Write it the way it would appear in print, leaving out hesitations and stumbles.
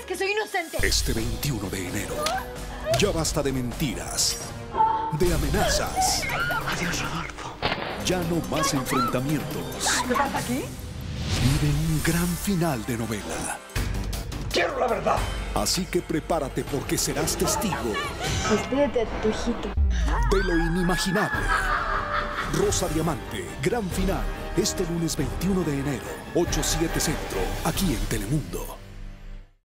que soy inocente. Este 21 de enero, ya basta de mentiras, de amenazas. Adiós, Rodolfo. Ya no más enfrentamientos. ¿Qué pasa aquí? Vive un gran final de novela. ¡Quiero la verdad! Así que prepárate porque serás testigo Despídete de tu hijito. de lo inimaginable. Rosa Diamante, gran final, este lunes 21 de enero, 8/7 Centro, aquí en Telemundo.